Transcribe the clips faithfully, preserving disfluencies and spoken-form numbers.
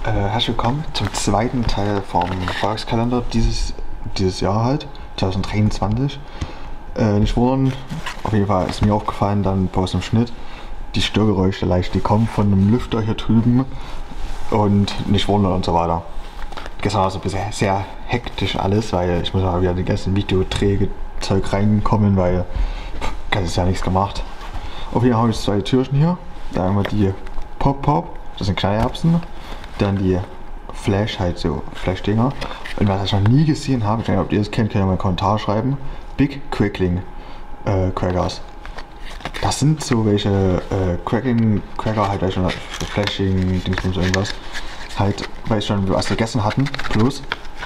Äh, herzlich willkommen zum zweiten Teil vom Feuerwerkskalender dieses, dieses Jahr halt, zwanzig dreiundzwanzig. Äh, nicht wundern, auf jeden Fall ist mir aufgefallen dann bei uns im Schnitt, die Störgeräusche leicht, die kommen von einem Lüfter hier drüben und nicht wundern und so weiter. Gestern war es ein bisschen sehr hektisch alles, weil ich muss mal wieder die ganzen Videodrehzeug reinkommen, weil ganz ist ja nichts gemacht. Auf jeden Fall habe ich zwei Türchen hier. Da haben wir die Pop Pop, das sind kleine Erbsen. Dann die Flash, halt so Flash-Dinger. Und was ich noch nie gesehen habe, ich weiß nicht, ob ihr das kennt, könnt ihr mal einen Kommentar schreiben. Big Crackling äh, Crackers. Das sind so welche äh, Crackling Cracker, halt, weil schon Flashing, Dingsbums, irgendwas. Halt, weil ich schon was gegessen hatten. Plus.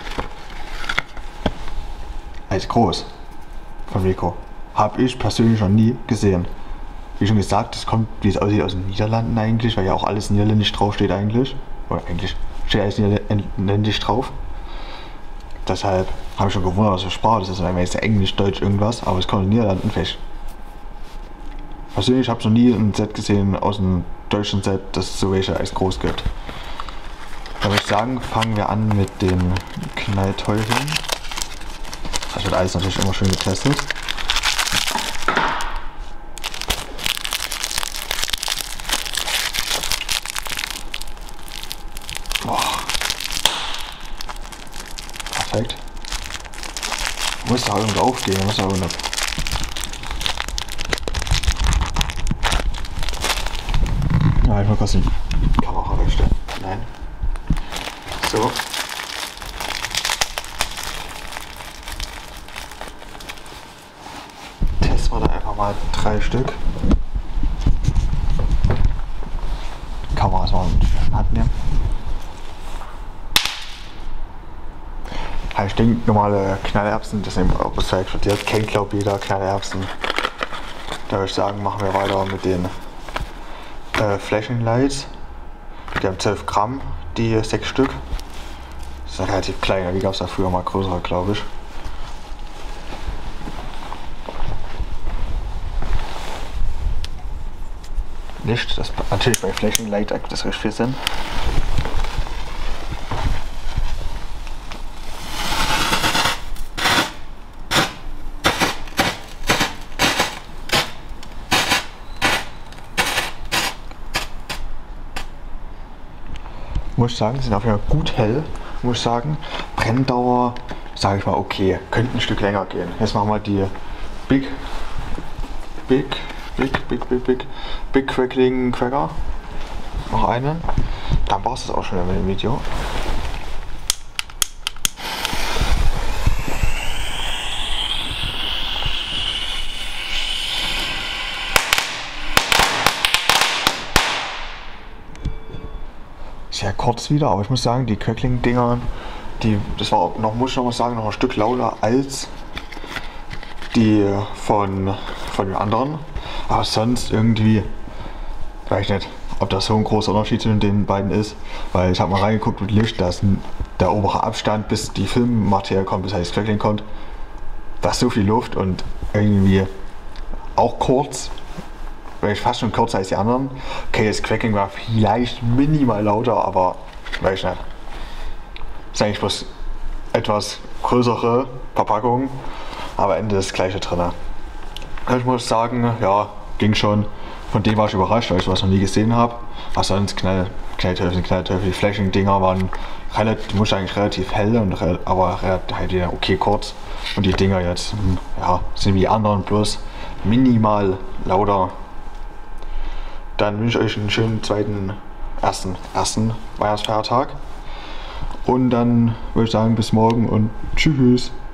Halt groß. Von Rico. Habe ich persönlich noch nie gesehen. Wie schon gesagt, das kommt, wie es aussieht, aus den Niederlanden eigentlich, weil ja auch alles niederländisch draufsteht eigentlich. Oder eigentlich steht alles niederländisch drauf. Deshalb habe ich schon gewundert, was für Sprache das ist. Weil jetzt Englisch, Deutsch, irgendwas, aber es kommt in den Niederlanden Fisch. Persönlich habe ich noch nie ein Set gesehen aus einem deutschen Set, das es so welche als groß gibt. Da würde ich sagen, fangen wir an mit den Knallteufeln. Das wird alles natürlich immer schön getestet. Perfekt. Muss da irgendwo aufgehen, muss da irgendwo. Ja, ich mal kurz die Kamera wegstellen. Nein. So. Testen wir da einfach mal drei Stück. Die Kamera ist mal in die Hand nehmen. Ich denke, normale Knallerbsen, das nehmen wir auch bisher explodiert, kennt glaube jeder Knallerbsen. Da würde ich sagen, machen wir weiter mit den äh, Flashing Lights. Die haben zwölf Gramm, die sechs Stück. Das sind relativ kleiner, die gab es ja früher mal größere, glaube ich. Licht, das natürlich bei Flashing Light ergibt das recht viel Sinn. Muss ich sagen, sind auf jeden Fall gut hell, muss ich sagen. Brenndauer, sage ich mal, okay, könnte ein Stück länger gehen. Jetzt machen wir die Big, Big, Big, Big, Big, Big, Big Crackling Cracker. Noch einen. Dann war es das auch schon mit dem Video. Sehr kurz wieder, aber ich muss sagen, die Crackling-Dinger, die, das war noch, muss ich noch mal sagen, noch ein Stück lauter als die von, von den anderen. Aber sonst irgendwie, weiß ich nicht, ob das so ein großer Unterschied zwischen den beiden ist, weil ich habe mal reingeguckt mit Licht, dass der obere Abstand, bis die Filmmaterie kommt, bis das Crackling kommt, da ist so viel Luft und irgendwie auch kurz. Weil ich fast schon kürzer als die anderen. Okay, das Crackling war vielleicht minimal lauter, aber weiß ich nicht. Das ist eigentlich bloß etwas größere Verpackung, aber Ende das gleiche drin. Ich muss sagen, ja, ging schon. Von dem war ich überrascht, weil ich sowas noch nie gesehen habe. Was sonst Knall, Knallteufel, Knallteufel, die Flashing-Dinger waren relativ, muss eigentlich relativ hell, und, aber halt okay kurz. Und die Dinger jetzt, ja, sind wie die anderen, bloß minimal lauter. Dann wünsche ich euch einen schönen zweiten, ersten, ersten Weihnachtsfeiertag. Und dann würde ich sagen, bis morgen und tschüss.